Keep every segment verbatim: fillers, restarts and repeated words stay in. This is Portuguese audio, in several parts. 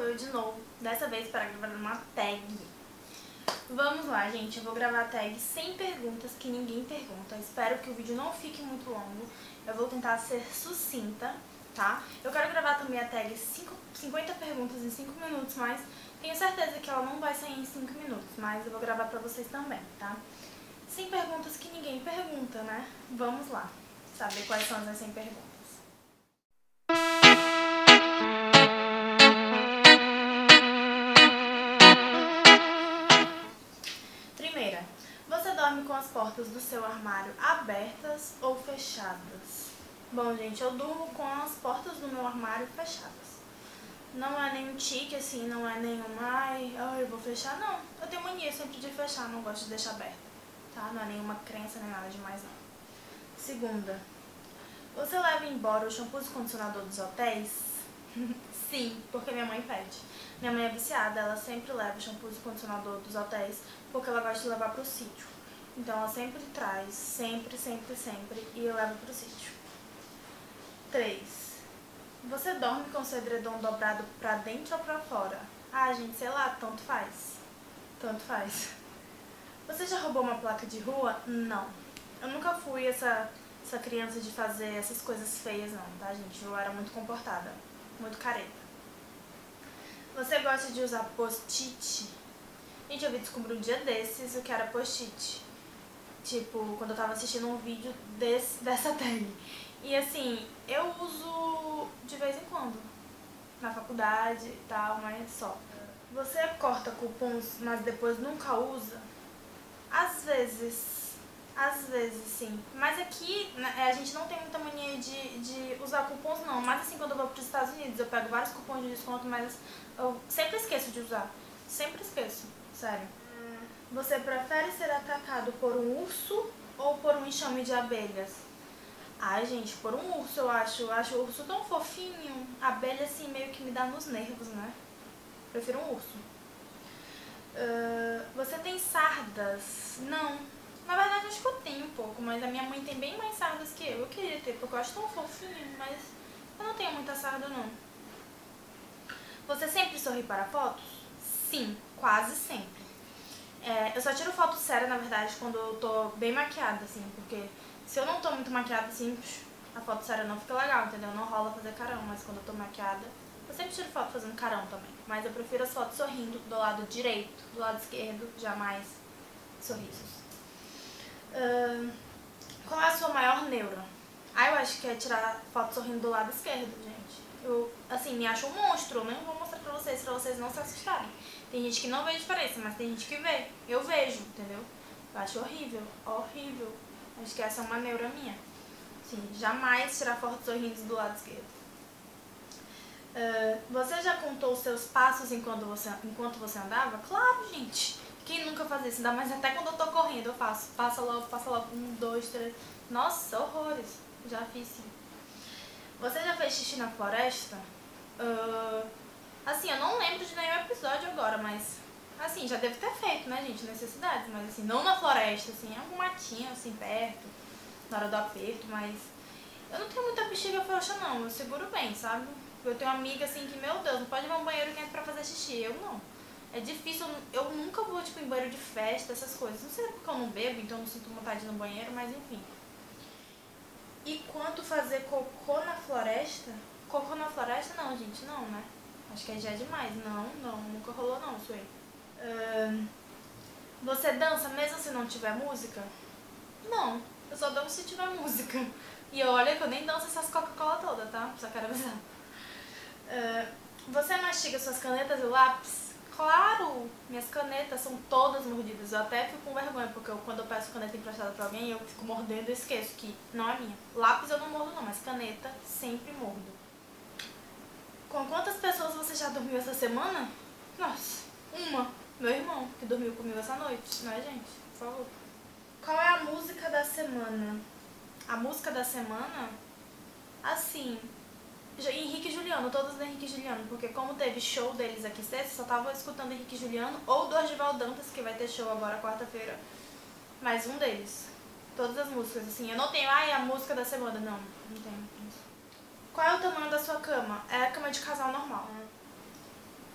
eu de novo, dessa vez para gravar uma tag. Vamos lá, gente, eu vou gravar a tag sem perguntas que ninguém pergunta. Espero que o vídeo não fique muito longo, eu vou tentar ser sucinta, tá? Eu quero gravar também a tag cinquenta perguntas em cinco minutos, mas tenho certeza que ela não vai sair em cinco minutos, mas eu vou gravar pra vocês também, tá? cem perguntas que ninguém pergunta, né? Vamos lá, saber quais são as cem perguntas. Primeira, você dorme com as portas do seu armário abertas ou fechadas? Bom, gente, eu durmo com as portas do meu armário fechadas. Não é nenhum tique, assim, não é nenhuma, ai, ai, eu vou fechar, não. Eu tenho mania sempre de fechar, não gosto de deixar aberto, tá? Não é nenhuma crença, nem nada demais, não. Segunda, você leva embora o shampoo e condicionador dos hotéis? Sim, porque minha mãe pede. Minha mãe é viciada, ela sempre leva o shampoo e condicionador dos hotéis, porque ela gosta de levar pro sítio. Então ela sempre traz, sempre, sempre, sempre, e leva pro sítio. Três. Você dorme com o seu edredom dobrado pra dentro ou pra fora? Ah, gente, sei lá, tanto faz. Tanto faz. Você já roubou uma placa de rua? Não. Eu nunca fui essa, essa criança de fazer essas coisas feias, não, tá, gente? Eu era muito comportada, muito careta. Você gosta de usar post-it? Gente, eu vi descobrir um dia desses o que era post-it. Tipo, quando eu tava assistindo um vídeo desse, dessa tag. E assim, eu uso de vez em quando, na faculdade e tal, mas só. Você corta cupons, mas depois nunca usa? Às vezes, às vezes sim. Mas aqui, né, a gente não tem muita mania de, de usar cupons não. Mas assim, quando eu vou para os Estados Unidos, eu pego vários cupons de desconto, mas eu sempre esqueço de usar. Sempre esqueço, sério. Você prefere ser atacado por um urso ou por um enxame de abelhas? Ai, gente, por um urso eu acho. Eu acho o urso tão fofinho. A abelha, assim, meio que me dá nos nervos, né? Prefiro um urso. Uh, você tem sardas? Não. Na verdade, acho que eu tenho um pouco, mas a minha mãe tem bem mais sardas que eu. Eu queria ter, porque eu acho tão fofinho, mas eu não tenho muita sarda, não. Você sempre sorri para fotos? Sim, quase sempre. É, eu só tiro foto séria, na verdade, quando eu tô bem maquiada, assim, porque se eu não tô muito maquiada, assim, a foto séria não fica legal, entendeu? Não rola fazer carão, mas quando eu tô maquiada, eu sempre tiro foto fazendo carão também. Mas eu prefiro as fotos sorrindo do lado direito, do lado esquerdo, jamais sorrisos. Uh, qual é a sua maior neura? Ah, eu acho que é tirar foto sorrindo do lado esquerdo, gente. Eu, assim, me acho um monstro, eu nem vou mostrar pra vocês, pra vocês não se assustarem. Tem gente que não vê diferença, mas tem gente que vê. Eu vejo, entendeu? Eu acho horrível, horrível. Acho que essa é uma neura minha. Sim, jamais tirar foto sorrindo do lado esquerdo. Uh, você já contou os seus passos enquanto você, enquanto você andava? Claro, gente. Quem nunca faz isso? Ainda mais até quando eu tô correndo eu faço. Passa logo, passa logo. Um, dois, três. Nossa, horrores. Já fiz sim. Você já fez xixi na floresta? Uh, assim, eu não lembro de nenhum episódio agora, mas... Assim, já devo ter feito, né, gente? Necessidades, mas assim, não na floresta, assim, em algum matinho, assim, perto, na hora do aperto, mas... Eu não tenho muita bexiga frouxa, não. Eu seguro bem, sabe? Eu tenho uma amiga, assim, que, meu Deus, não pode ir a um banheiro que entra pra fazer xixi. Eu não. É difícil, eu nunca vou, tipo, em banheiro de festa, essas coisas. Não sei porque eu não bebo, então eu não sinto vontade de ir no banheiro, mas enfim. E quanto fazer cocô na floresta? Cocô na floresta, não, gente, não, né? Acho que já é demais. Não, não, nunca rolou não, isso aí. Uh, você dança mesmo se não tiver música? Não, eu só danço se tiver música. E olha que eu nem danço essas Coca-Cola todas, tá? Só quero avisar. Uh, você mastiga suas canetas e lápis? Claro! Minhas canetas são todas mordidas. Eu até fico com vergonha, porque eu, quando eu peço caneta emprestada pra alguém, eu fico mordendo e esqueço que não é minha. Lápis eu não mordo não, mas caneta sempre mordo. Com quantas pessoas você já dormiu essa semana? Nossa, uma. Meu irmão, que dormiu comigo essa noite, não é, gente? Por favor. Qual é a música da semana? A música da semana? Assim, Henrique e Juliano, todos do Henrique e Juliano, porque como teve show deles aqui sexta, só tava escutando Henrique e Juliano ou do Argival Dantas, que vai ter show agora quarta-feira. Mais um deles. Todas as músicas, assim, eu não tenho, ai, a música da semana, não, não tenho isso. Qual é o tamanho da sua cama? É a cama de casal normal.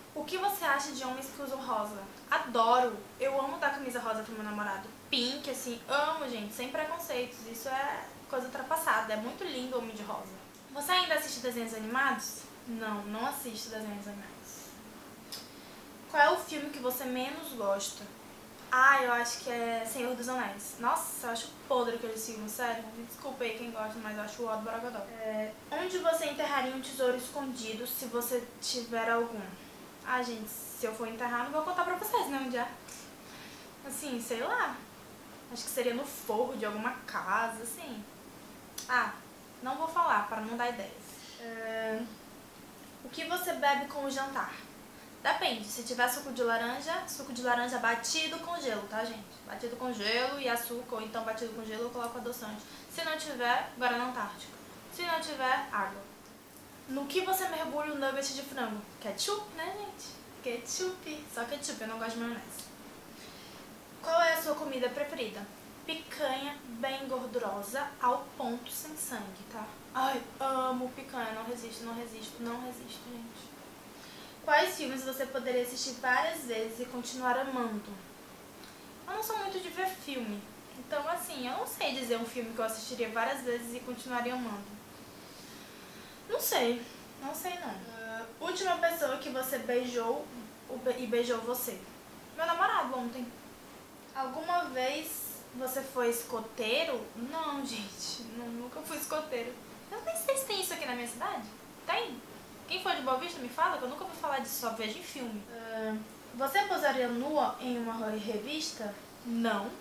O que você acha de homens que usam rosa? Adoro! Eu amo dar camisa rosa pro meu namorado. Pink, assim, amo, gente, sem preconceitos. Isso é coisa ultrapassada. É muito lindo o homem de rosa. Você ainda assiste desenhos animados? Não, não assisto desenhos animados. Qual é o filme que você menos gosta? Ah, eu acho que é Senhor dos Anéis. Nossa, eu acho podre aquele filme, sério. Me desculpa aí quem gosta, mas eu acho o ódio borogodó. É, onde você enterraria um tesouro escondido se você tiver algum? Ah, gente, se eu for enterrar, não vou contar pra vocês, né, onde é. Assim, sei lá. Acho que seria no forro de alguma casa, assim. Ah, não vou falar, para não dar ideias. É, o que você bebe com o jantar? Depende, se tiver suco de laranja, suco de laranja batido com gelo, tá, gente? Batido com gelo e açúcar, ou então batido com gelo eu coloco adoçante. Se não tiver, Guaraná Antártico. Se não tiver, água. No que você mergulha o nugget de frango? Ketchup, né, gente? Ketchup. Só ketchup, eu não gosto de maionese. Qual é a sua comida preferida? Picanha bem gordurosa, ao ponto, sem sangue, tá? Ai, amo picanha, não resisto, não resisto, não resisto, gente. Quais filmes você poderia assistir várias vezes e continuar amando? Eu não sou muito de ver filme, então assim, eu não sei dizer um filme que eu assistiria várias vezes e continuaria amando. Não sei, não sei não. Uh, última pessoa que você beijou e beijou você? Meu namorado ontem. Alguma vez você foi escoteiro? Não, gente, não, nunca fui escoteiro. Eu nem sei se tem isso aqui na minha cidade. Tem? Quem for de Boa Vista me fala, que eu nunca vou falar disso, só vejo em filme. Uh, você posaria nua em uma revista? Não.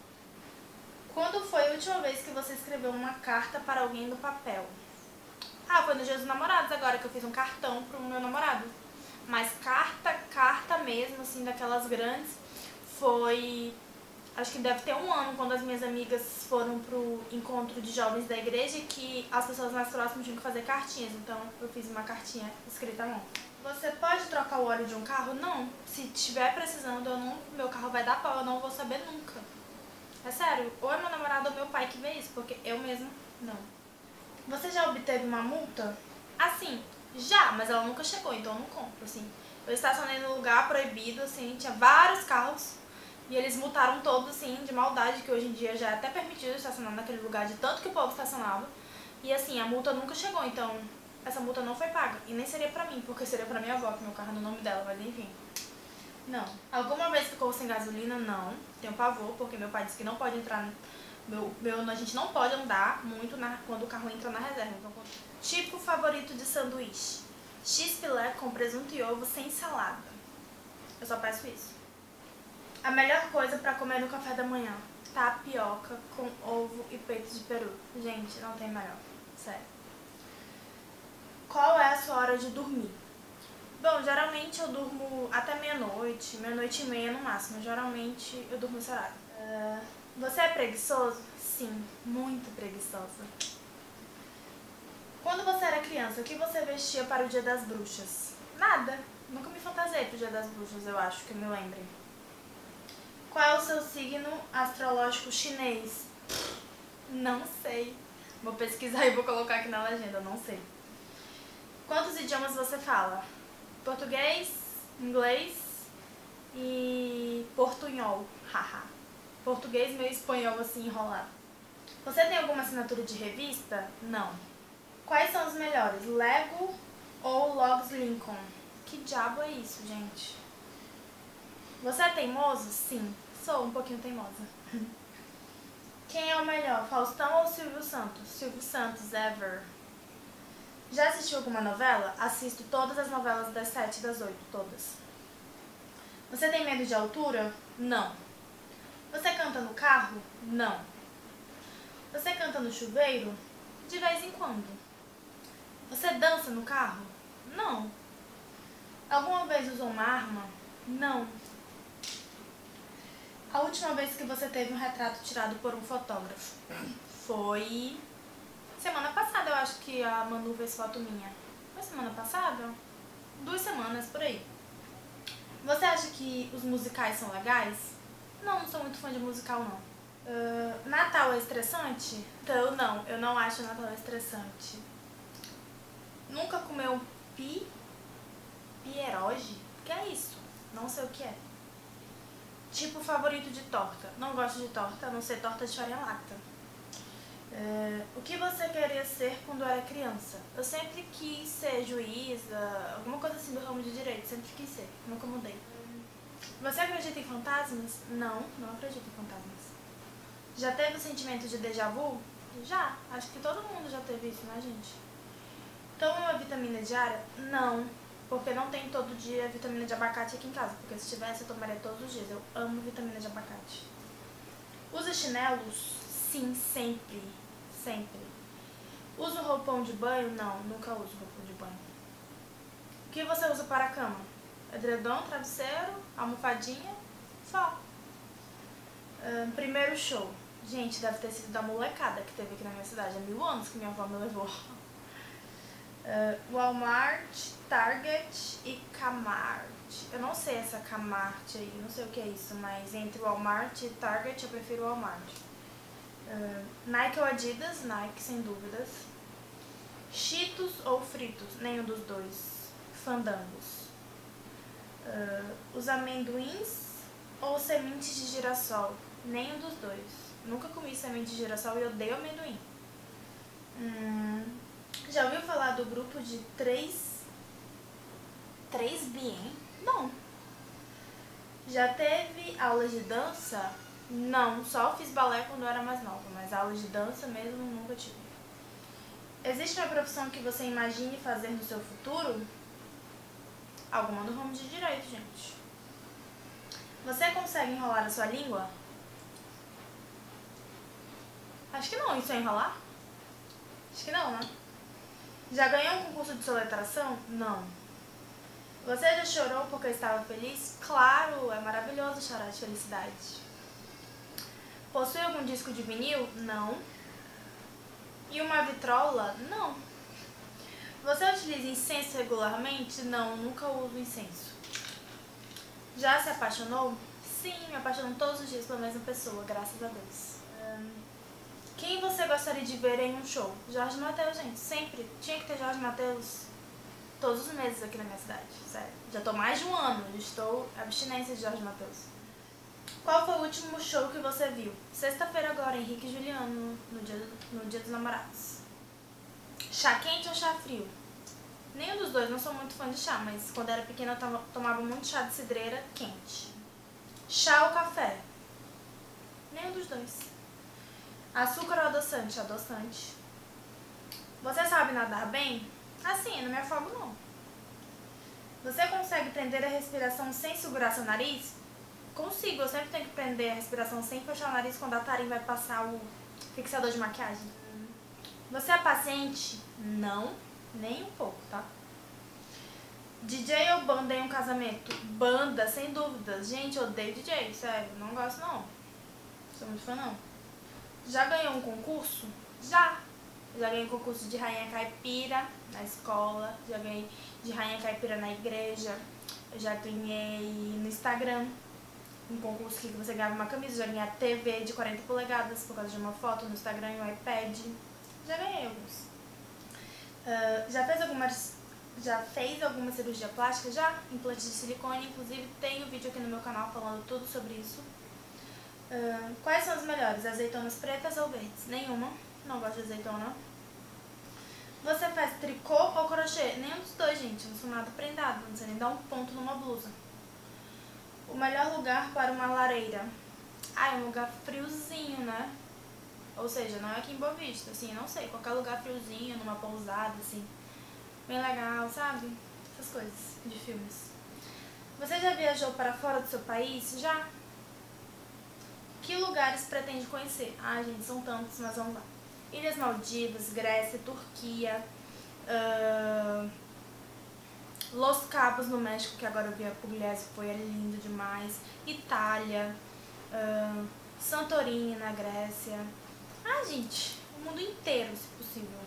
Quando foi a última vez que você escreveu uma carta para alguém no papel? Ah, foi no Dia dos Namorados agora, que eu fiz um cartão pro meu namorado. Mas carta, carta mesmo, assim, daquelas grandes, foi... Acho que deve ter um ano, quando as minhas amigas foram pro encontro de jovens da igreja, que as pessoas mais próximas tinham que fazer cartinhas. Então eu fiz uma cartinha escrita à mão. Você pode trocar o óleo de um carro? Não. Se estiver precisando, eu não, meu carro vai dar pau, eu não vou saber nunca. É sério, ou é meu namorado ou meu pai que vê isso, porque eu mesmo não. Você já obteve uma multa? Assim, já, mas ela nunca chegou, então eu não compro, assim. Eu estacionei num lugar proibido, assim, tinha vários carros. E eles multaram todos, assim, de maldade, que hoje em dia já é até permitido estacionar naquele lugar de tanto que o povo estacionava. E assim, a multa nunca chegou, então essa multa não foi paga. E nem seria pra mim, porque seria pra minha avó, que meu carro é no nome dela, mas enfim. Não. Alguma vez ficou sem gasolina? Não. Tenho pavor, porque meu pai disse que não pode entrar... Meu, meu, a gente não pode andar muito na, quando o carro entra na reserva. Então, tipo favorito de sanduíche? X-filé com presunto e ovo sem salada. Eu só peço isso. A melhor coisa pra comer no café da manhã? Tapioca com ovo e peito de peru. Gente, não tem melhor. Sério. Qual é a sua hora de dormir? Bom, geralmente eu durmo até meia-noite, meia-noite e meia no máximo. Geralmente eu durmo esse horário. Uh, você é preguiçoso? Sim, muito preguiçosa. Quando você era criança, o que você vestia para o Dia das Bruxas? Nada. Nunca me fantasiei pro Dia das Bruxas, eu acho, que eu me lembre. Qual é o seu signo astrológico chinês? Não sei. Vou pesquisar e vou colocar aqui na legenda, não sei. Quantos idiomas você fala? Português, inglês e portunhol. Haha. Português, meio espanhol assim enrolado. Você tem alguma assinatura de revista? Não. Quais são os melhores? Lego ou Logs Lincoln? Que diabo é isso, gente? Você é teimoso? Sim, sou um pouquinho teimosa. Quem é o melhor, Faustão ou Silvio Santos? Silvio Santos, ever. Já assistiu alguma novela? Assisto todas as novelas das sete e das oito, todas. Você tem medo de altura? Não. Você canta no carro? Não. Você canta no chuveiro? De vez em quando. Você dança no carro? Não. Alguma vez usou uma arma? Não. A última vez que você teve um retrato tirado por um fotógrafo? Foi semana passada, eu acho que a Manu fez foto minha. Foi semana passada? Duas semanas, por aí. Você acha que os musicais são legais? Não, não sou muito fã de musical, não. Uh, Natal é estressante? Então, não, eu não acho Natal estressante. Nunca comeu pi... pierogi? O favorito de torta? Não gosto de torta, a não ser torta de farinha lacta. É, o que você queria ser quando era criança? Eu sempre quis ser juíza, alguma coisa assim do ramo de direito, sempre quis ser, nunca mudei. Você acredita em fantasmas? Não, não acredito em fantasmas. Já teve o sentimento de déjà vu? Já, acho que todo mundo já teve isso, né, gente? Toma uma vitamina diária? Não, porque não tem todo dia vitamina de abacate aqui em casa, porque se tivesse eu tomaria todos os dias. Eu amo vitamina de abacate. Usa chinelos? Sim, sempre, sempre. Usa roupão de banho? Não, nunca uso roupão de banho. O que você usa para a cama? Edredom, travesseiro, almofadinha, só. Uh, primeiro show. Gente, deve ter sido da molecada que teve aqui na minha cidade. Há mil anos que minha avó me levou. Uh, Walmart, Target e Kmart. Eu não sei essa Kmart aí, não sei o que é isso, mas entre Walmart e Target eu prefiro Walmart. Uh, Nike ou Adidas? Nike, sem dúvidas. Cheetos ou Fritos? Nenhum dos dois. Fandangos. Uh, os amendoins ou sementes de girassol? Nenhum dos dois. Nunca comi semente de girassol e odeio amendoim. Hum, já ouviu falar do grupo de três três bien? Não. Já teve aulas de dança? Não, só fiz balé quando eu era mais nova, mas aulas de dança mesmo nunca tive. Existe uma profissão que você imagine fazer no seu futuro? Alguma do ramo de direito, gente. Você consegue enrolar a sua língua? Acho que não, isso é enrolar? Acho que não, né? Já ganhou um concurso de soletração? Não. Você já chorou porque estava feliz? Claro, é maravilhoso chorar de felicidade. Possui algum disco de vinil? Não. E uma vitrola? Não. Você utiliza incenso regularmente? Não, nunca uso incenso. Já se apaixonou? Sim, me apaixono todos os dias pela mesma pessoa, graças a Deus. Hum, quem você gostaria de ver em um show? Jorge Mateus, gente, sempre. Tinha que ter Jorge Mateus todos os meses aqui na minha cidade, sério. Já tô mais de um ano, estou abstinência de Jorge Mateus. Qual foi o último show que você viu? Sexta-feira agora, Henrique e Juliano, no dia, no dia dos namorados. Chá quente ou chá frio? Nenhum dos dois, não sou muito fã de chá, mas quando era pequena eu tomava muito chá de cidreira quente. Chá ou café? Nenhum dos dois. Açúcar ou adoçante? Adoçante. Você sabe nadar bem? Assim, não me afogo não. Você consegue prender a respiração sem segurar seu nariz? Consigo, eu sempre tenho que prender a respiração sem fechar o nariz quando a Tarim vai passar o fixador de maquiagem. Você é paciente? Não, nem um pouco, tá? D J ou banda em um casamento? Banda, sem dúvidas. Gente, eu odeio D J, sério, não gosto não. Sou muito fã não. Já ganhou um concurso? Já. Já ganhei concurso de rainha caipira na escola, já ganhei de rainha caipira na igreja, eu já ganhei no Instagram um concurso que você ganhava uma camisa, já ganhei a T V de quarenta polegadas por causa de uma foto no Instagram e um iPad. Já ganhei alguns. Uh, já fez alguma, já fez alguma cirurgia plástica? Já? Implante de silicone, inclusive tem um vídeo aqui no meu canal falando tudo sobre isso. Uh, quais são as melhores? Azeitonas pretas ou verdes? Nenhuma. Não gosto de azeitona. Você faz tricô ou crochê? Nenhum dos dois, gente. Eu não sou nada prendada. Não sei nem dar um ponto numa blusa. O melhor lugar para uma lareira? Ah, é um lugar friozinho, né? Ou seja, não é aqui em Boa Vista, assim, não sei. Qualquer lugar friozinho, numa pousada, assim. Bem legal, sabe? Essas coisas de filmes. Você já viajou para fora do seu país? Já. Que lugares pretende conhecer? Ah, gente, são tantos, mas vamos lá. Ilhas Maldivas, Grécia, Turquia, uh, Los Cabos no México, que agora eu vi a Pugliese, foi é lindo demais, Itália, uh, Santorini na Grécia. Ah, gente, o mundo inteiro, se possível.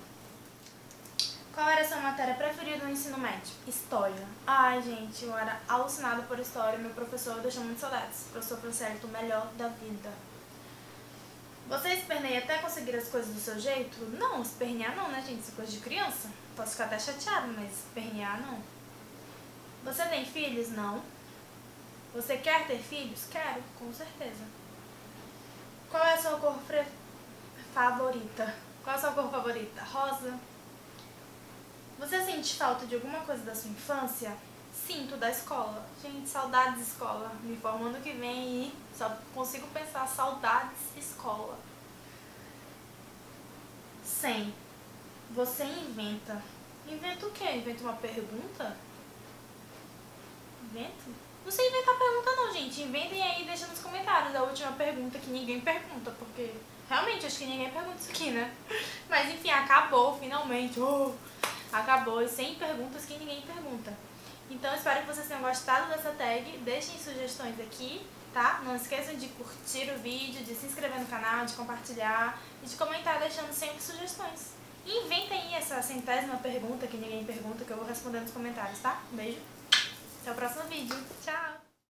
Qual era a sua matéria preferida no ensino médio? História. Ai, gente, eu era alucinada por história, meu professor deixou muito saudades. Professor Francerto, o melhor da vida. Você esperneia até conseguir as coisas do seu jeito? Não, espernear não, né, gente? Isso é coisa de criança. Posso ficar até chateada, mas espernear não. Você tem filhos? Não. Você quer ter filhos? Quero, com certeza. Qual é a sua cor favorita? Qual é a sua cor favorita? Rosa? Você sente falta de alguma coisa da sua infância? Sinto, da escola. Gente, saudades escola. Me formo ano que vem e só consigo pensar saudades escola. cem. Você inventa. Inventa o quê? Inventa uma pergunta? Invento? Não sei inventar pergunta não, gente. Inventem aí e deixem nos comentários a última pergunta que ninguém pergunta, porque realmente acho que ninguém pergunta isso aqui, né? Mas enfim, acabou finalmente. Oh, acabou e sem perguntas que ninguém pergunta. Então espero que vocês tenham gostado dessa tag. Deixem sugestões aqui, tá? Não esqueçam de curtir o vídeo, de se inscrever no canal, de compartilhar e de comentar deixando sempre sugestões. E inventem aí essa centésima pergunta que ninguém pergunta, que eu vou responder nos comentários, tá? Um beijo. Até o próximo vídeo. Tchau!